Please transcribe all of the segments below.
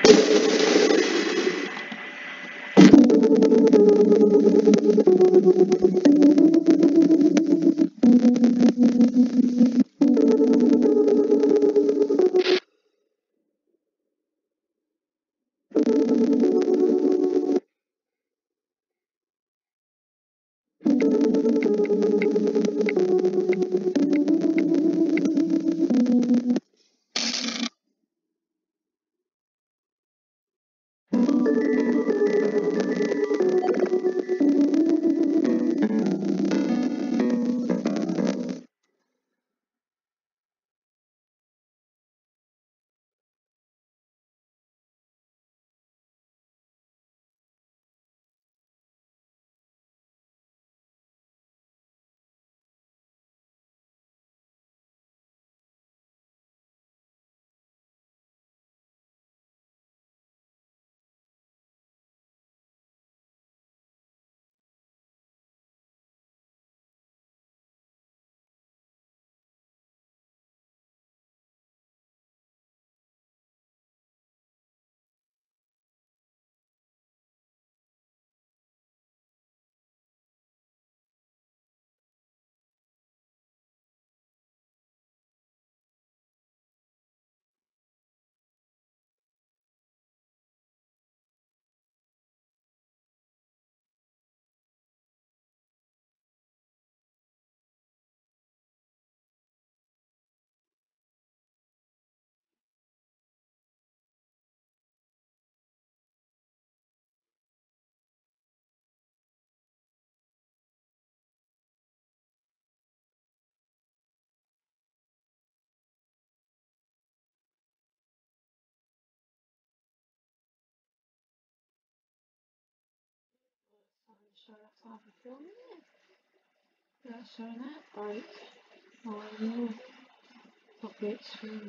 Shut us off a film. Yeah, showing that bike. Oh, no. Okay, screen.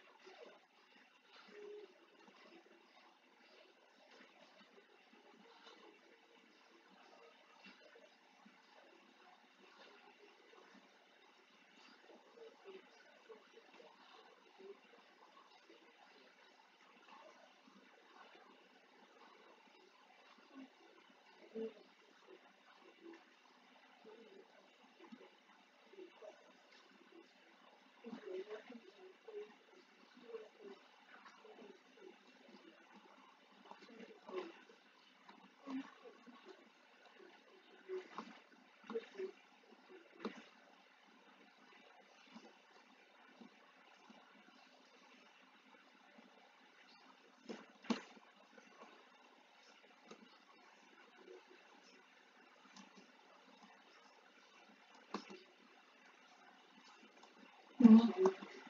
Mm-hmm.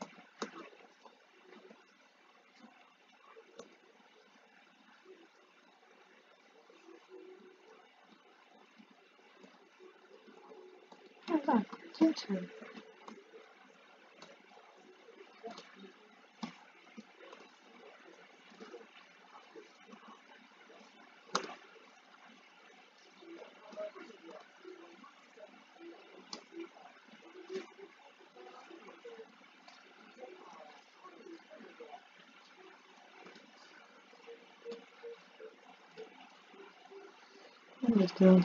Oh, look, Tutu. There we go.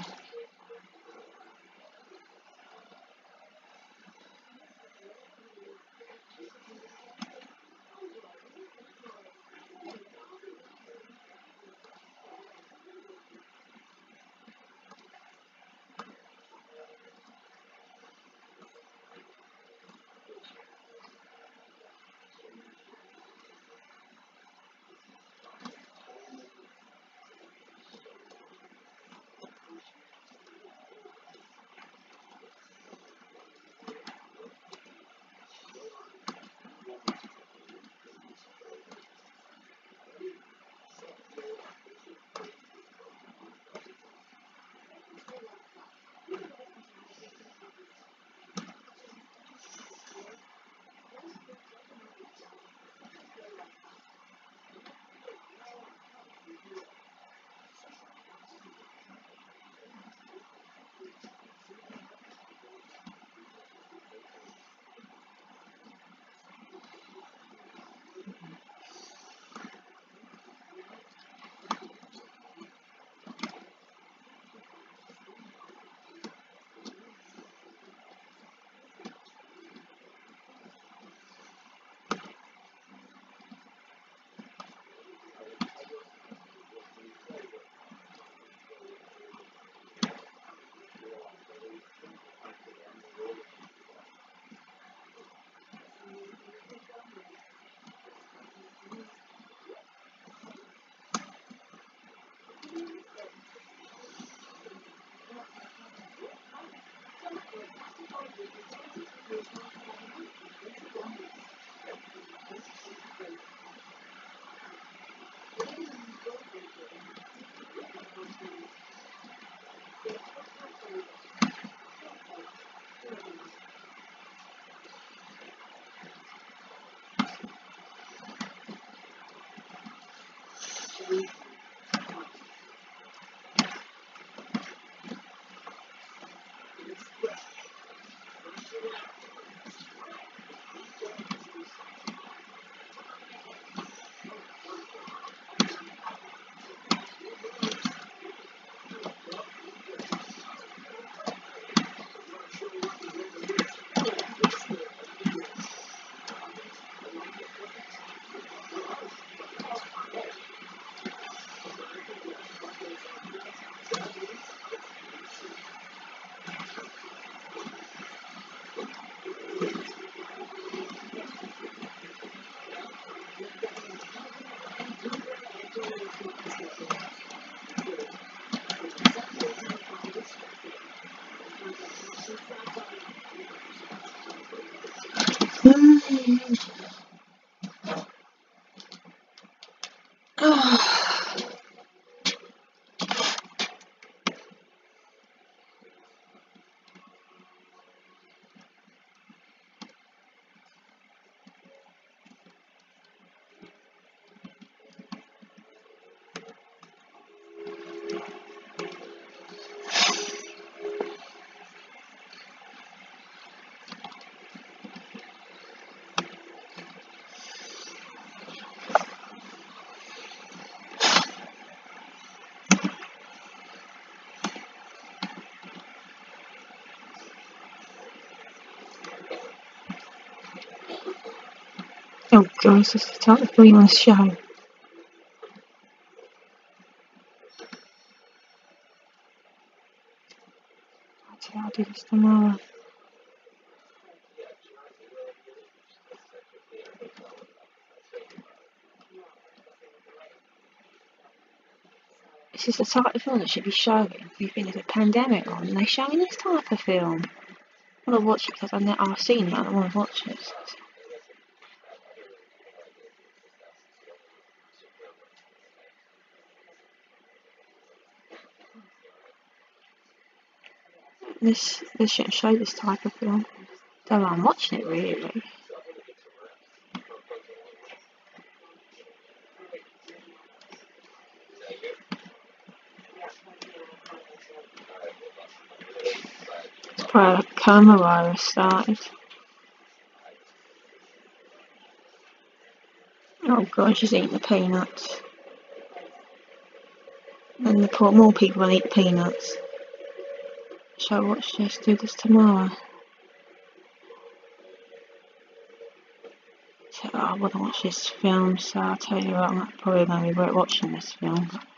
Oh god, this is the type of thing on the show. I'll tell you, I'll do this tomorrow. This is the type of film that should be showing if you think there's a pandemic on and they're showing this type of film. I want to watch it because I've seen it and I want to watch it. This shouldn't show this type of film. Though I'm watching it really. It's probably like coronavirus started. Oh god, she's eating the peanuts. And more people will eat peanuts. Shall I watch this? Do this tomorrow. So I want to watch this film, so I'll tell you what, I'm probably going to be watching this film.